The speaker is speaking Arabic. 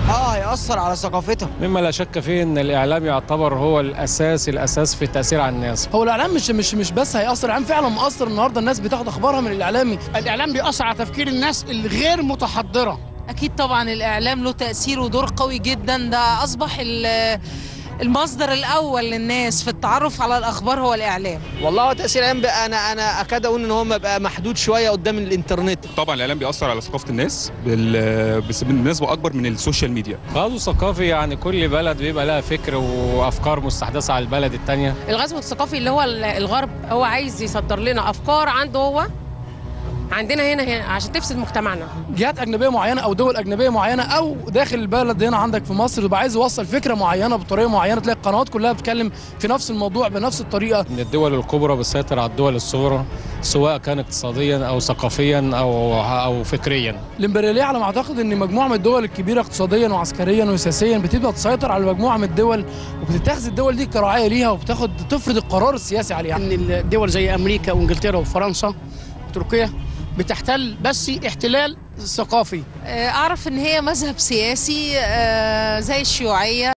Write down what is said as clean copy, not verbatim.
هيأثر على ثقافتها. مما لا شك فيه ان الاعلام يعتبر هو الاساس في التاثير على الناس. هو الاعلام مش بس هيأثر، الاعلام فعلا مؤثر. النهارده الناس بتاخد اخبارها من الاعلامي. الاعلام بيأثر على تفكير الناس الغير متحضره. اكيد طبعا الاعلام له تأثير ودور قوي جدا، ده اصبح المصدر الاول للناس في التعرف على الاخبار هو الاعلام. والله هو تأثير الاعلام بقى انا اكاد اقول ان هو بقى محدود شويه قدام الانترنت. طبعا الاعلام بيأثر على ثقافه الناس بنسبه اكبر من السوشيال ميديا. غزو ثقافي، يعني كل بلد بيبقى لها فكر وافكار مستحدثه على البلد الثانيه. الغزو الثقافي اللي هو الغرب هو عايز يصدر لنا افكار عنده هو عندنا هنا عشان تفسد مجتمعنا. جهات اجنبيه معينه او دول اجنبيه معينه او داخل البلد هنا عندك في مصر يبقى عايز يوصل فكره معينه بطريقه معينه، تلاقي القنوات كلها بتتكلم في نفس الموضوع بنفس الطريقه. ان الدول الكبرى بتسيطر على الدول الصغرى سواء كان اقتصاديا او ثقافيا او فكريا. الامبرياليه على ما اعتقد ان مجموعه من الدول الكبيره اقتصاديا وعسكريا وسياسيا بتبدا تسيطر على مجموعه من الدول، وبتتخذ الدول دي كراعيه ليها وتفرض القرار السياسي عليها. ان الدول زي امريكا وانجلترا وفرنسا وتركيا بتحتل بس احتلال ثقافي. اعرف ان هي مذهب سياسي زي الشيوعيه.